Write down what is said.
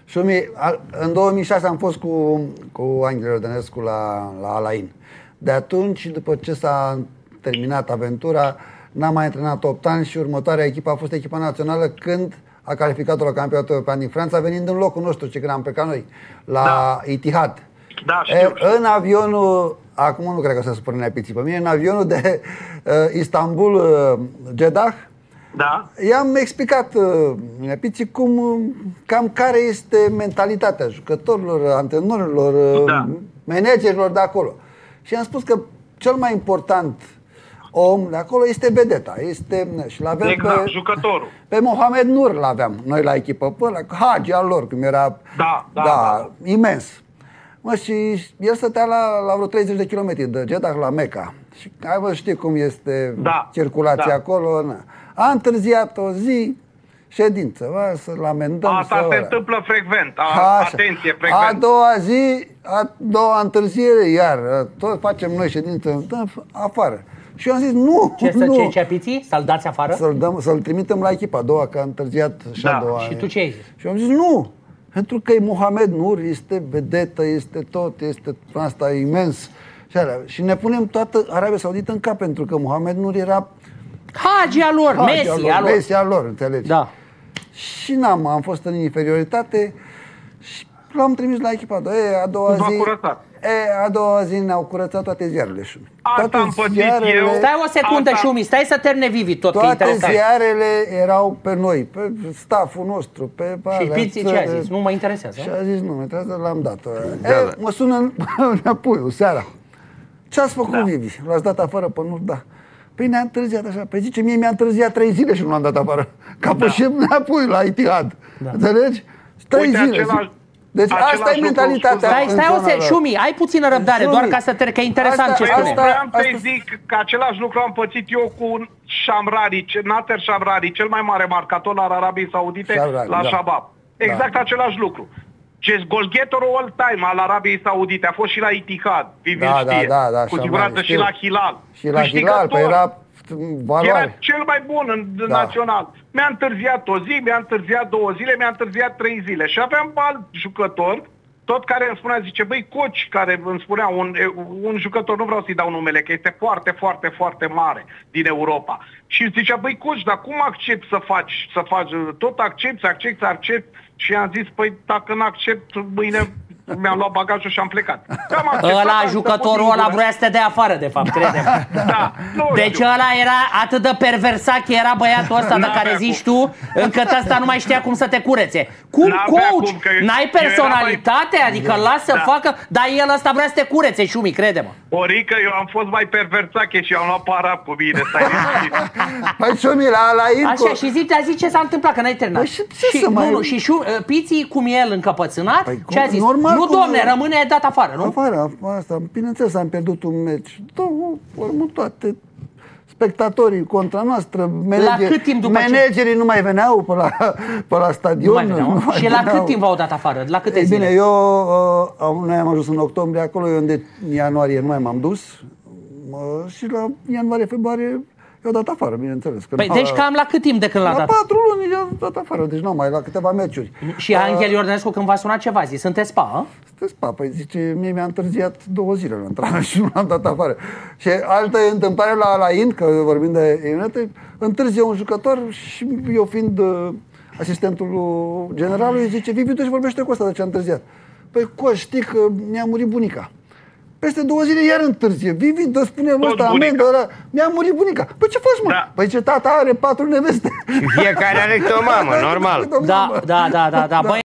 Șumi, în 2006 am fost cu Anghel Iordănescu la Alain. De atunci, după ce s-a terminat aventura, n-am mai antrenat 8 ani și următoarea echipă a fost echipa națională când a calificat-o la campionatul european din Franța, venind în locul nostru, ce când am plecat noi, la Etihad. Da, știu. În avionul, acum nu cred că o să supără Neapiții pe mine, în avionul de Istanbul-Jeddah, da. i-am explicat Neapiții cam care este mentalitatea jucătorilor, antrenorilor, managerilor de acolo. Și am spus că cel mai important om de acolo este vedeta. Și l-aveam jucătorul. Pe Mohamed Nur l-aveam noi la echipă, pe Hagi al lor, cum era imens. Și el stătea la vreo 30 de kilometri de Jeddah la Mecca. Și ai văzut, știi cum este circulația acolo. A întârziat o zi, ședință, să-l amendăm. Asta se întâmplă frecvent. Atenție, frecvent. A doua zi, a doua întârziere, iar tot facem noi ședință, afară. Și eu am zis, nu. Ce apiții? Să-l dați afară? Să-l trimitem la echipa a doua, că a întârziat și a doua. Și tu ce ai zis? Și eu am zis, nu. Pentru că e Mohamed Nur, este vedetă, este tot, este asta imens. Și ne punem toată Arabia Saudită în cap, pentru că Mohamed Nur era Hagi al lor, Messi al lor, înțelegi? Da. Și am fost în inferioritate și l-am trimis la echipa a doua zi ne-au curățat toate ziarele, Șumi. Asta am pățit eu. Stai o secundă, Șumi, stai să termine Vivi tot. Toate ziarele erau pe noi, pe stafful nostru, pe... Și Piții ce a zis? Nu mă interesează. Și a zis, nu mă interesează, l-am dat. Mă sună înapoi, seara. Ce ați făcut, Vivi? L-ați dat afară pe nu? Da. Păi ne-a întârziat așa. Păi zice, mie mi-a întârziat 3 zile și nu l-am dat afară. Ca pe șef înapoi la Etihad. Înțelegi? 3 zile. Deci asta e mentalitatea. Stai o secundă, Șumi, ai puțină răbdare, doar ca să că e interesant ce spune. Vreau să-i zic că același lucru am pățit eu cu Shamrari, Nater Shamrari, cel mai mare marcator al Arabiei Saudite la Shabab. Exact același lucru. Golgheterul all time al Arabiei Saudite a fost și la Etihad, Vivi știe. Cu siguranță și la Hilal. Și la Hilal, păi era valoare. Era cel mai bun în național. Mi-a întârziat o zi, mi-a întârziat 2 zile, mi-a întârziat 3 zile. Și aveam alt jucător, tot care îmi spunea, zice, băi, coach, care îmi spunea, un jucător, nu vreau să-i dau numele, că este foarte, foarte, foarte mare din Europa. Și zicea, băi, coach, dar cum accept să faci, tot accept, și am zis, păi, dacă n-accept, mâine mi-am luat bagajul și am plecat. Ăla, jucătorul ăla vrea să te dea afară, de fapt, crede-mă. Deci ăla era atât de perversat că era băiatul ăsta de care zici tu, încât ăsta nu mai știa cum să te curețe. Cum coach? N-ai personalitate? Adică lasă să facă, dar el ăsta vrea să te curețe, Șumi, crede-mă. Orică, eu am fost mai perversat și eu am luat parap cu mine, stai liniștit. Păi Șumi, la Așa, și zici ce s-a întâmplat, că n-ai terminat. Și Piții, cum e el încăpățânat, ce a zis? Nu, domne, rămâne dat afară, nu? Afară, asta, bineînțeles, am pierdut un meci. Toate spectatorii contra noastră, managerii nu mai veneau pe la stadion. Și la cât timp v-au dat afară? La câte zile? Bine, noi am ajuns în octombrie acolo, eu în ianuarie nu mai m-am dus și la ianuarie-februarie i-au dat afară, bineînțeles. Păi, deci cam la cât timp de când l-a dat? La 4 luni i-au dat afară, deci nu mai, la câteva meciuri. Și Anghel Iordănescu când v-a sunat ceva, zis, sunteți spa, Sunteți spa, păi zice, mie mi-a întârziat 2 zile la intrare și nu l-am dat afară. Și altă întâmplare la Alain, că vorbim de Eminete, întârzie un jucător și eu fiind asistentul generalului, zice, Vivi, tu și vorbește cu ăsta de ce a întârziat. Păi, știi că mi-a murit bunica. Peste 2 zile iar întârzie. Vivi, dă spune lui ăsta, amendă ăla, mi-a murit bunica. Păi ce faci, mă? Păi ce tata are 4 neveste. Și fiecare are o mamă, normal. Da.